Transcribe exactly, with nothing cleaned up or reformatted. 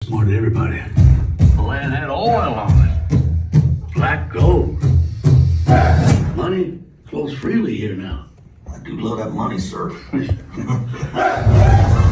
more than everybody. The land had oil on it. Black gold. Money flows freely here now. I do love that money, sir.